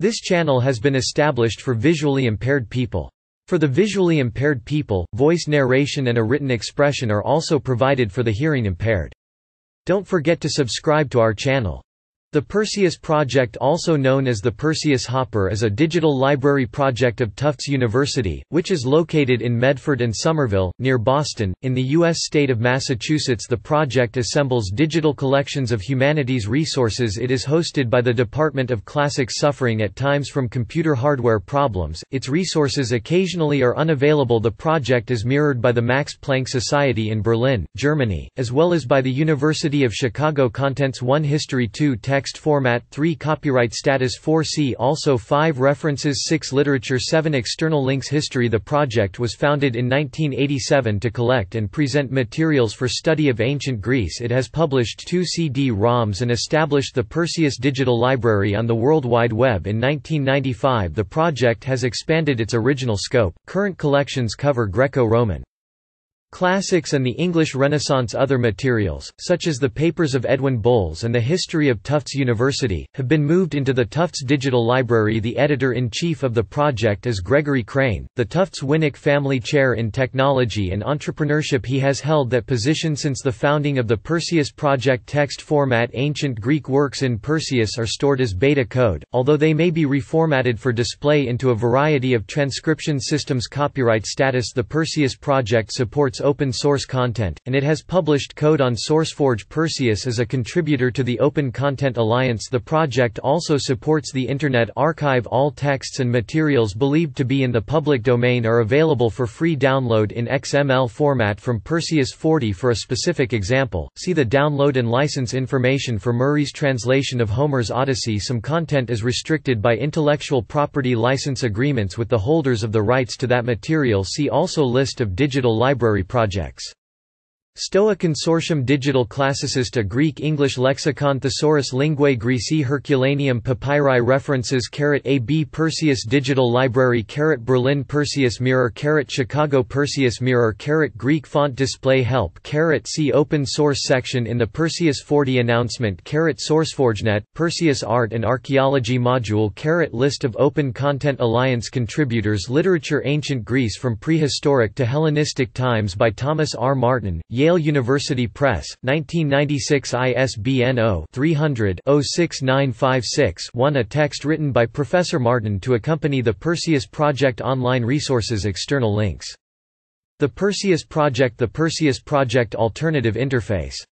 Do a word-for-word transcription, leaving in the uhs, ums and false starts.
This channel has been established for visually impaired people. For the visually impaired people, voice narration and a written expression are also provided for the hearing impaired. Don't forget to subscribe to our channel. The Perseus Project, also known as the Perseus Hopper, is a digital library project of Tufts University, which is located in Medford and Somerville, near Boston, in the U S state of Massachusetts. The project assembles digital collections of humanities resources. It is hosted by the Department of Classics, suffering at times from computer hardware problems. Its resources occasionally are unavailable. The project is mirrored by the Max Planck Society in Berlin, Germany, as well as by the University of Chicago. Contents: one History, two Text format, three Copyright status, four See also, five References, six Literature, seven External links. History. The project was founded in nineteen eighty-seven to collect and present materials for study of ancient Greece. It has published two C D ROMs and established the Perseus Digital Library on the World Wide Web in nineteen ninety-five. The project has expanded its original scope. Current collections cover Greco-Roman classics and the English Renaissance. Other materials, such as the papers of Edwin Bowles and the history of Tufts University, have been moved into the Tufts Digital Library. The editor-in-chief of the project is Gregory Crane, the Tufts Winnick Family Chair in Technology and Entrepreneurship. He has held that position since the founding of the Perseus Project. Text format: ancient Greek works in Perseus are stored as beta code, although they may be reformatted for display into a variety of transcription systems. Copyright status: the Perseus Project supports open source content, and it has published code on SourceForge. Perseus is a contributor to the Open Content Alliance. The project also supports the Internet Archive. All texts and materials believed to be in the public domain are available for free download in X M L format from Perseus forty. For a specific example, see the download and license information for Murray's translation of Homer's Odyssey. Some content is restricted by intellectual property license agreements with the holders of the rights to that material. See also List of digital library projects. Stoa Consortium Digital Classicist, a Greek-English lexicon. Thesaurus Linguae Graecae Herculaneum Papyri. References: A B Perseus Digital Library, Berlin Perseus Mirror, Chicago Perseus Mirror, Greek font display help, see Open Source section in the Perseus forty announcement, SourceForgeNet, Perseus Art and Archaeology module, List of Open Content Alliance contributors. Literature: Ancient Greece from Prehistoric to Hellenistic Times by Thomas R. Martin, Yale University Press, nineteen ninety-six. I S B N zero three hundred oh six nine five six one. A text written by Professor Martin to accompany the Perseus Project. Online resources. External links. The Perseus Project. The Perseus Project Alternative Interface